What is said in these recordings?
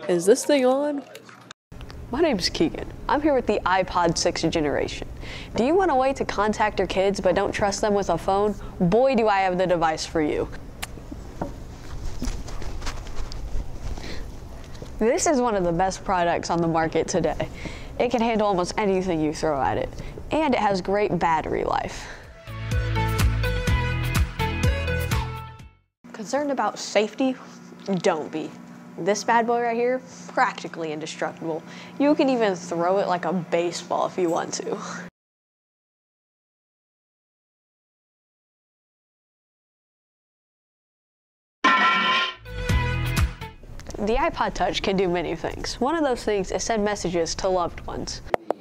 Is this thing on? My name's Keegan. I'm here with the iPod 6th generation. Do you want a way to contact your kids but don't trust them with a phone? Boy, do I have the device for you. This is one of the best products on the market today. It can handle almost anything you throw at it, and it has great battery life. Concerned about safety? Don't be. This bad boy right here, practically indestructible. You can even throw it like a baseball if you want to. The iPod Touch can do many things. One of those things is send messages to loved ones.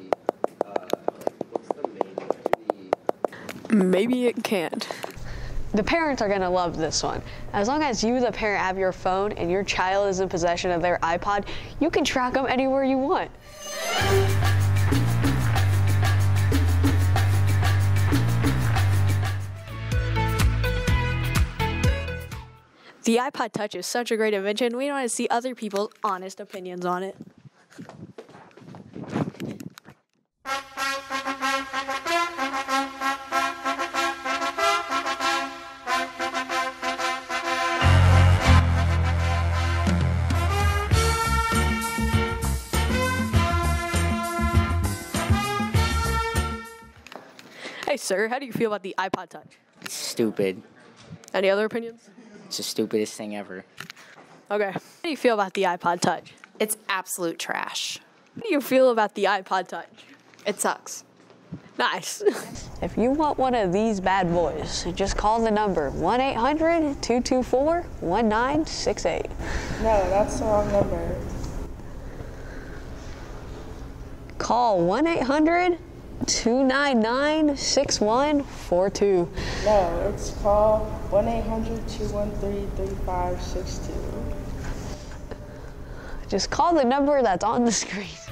Maybe it can't. The parents are gonna love this one. As long as you, the parent, have your phone and your child is in possession of their iPod, you can track them anywhere you want. The iPod Touch is such a great invention, we want to see other people's honest opinions on it. Hey sir, how do you feel about the iPod Touch? It's stupid. Any other opinions? It's the stupidest thing ever. Okay. How do you feel about the iPod Touch? It's absolute trash. How do you feel about the iPod Touch? It sucks. Nice. If you want one of these bad boys, just call the number 1-800-224-1968. No, that's the wrong number. Call 1-800-299-6142. No, it's call 1-800-213-3562. Just call the number that's on the screen.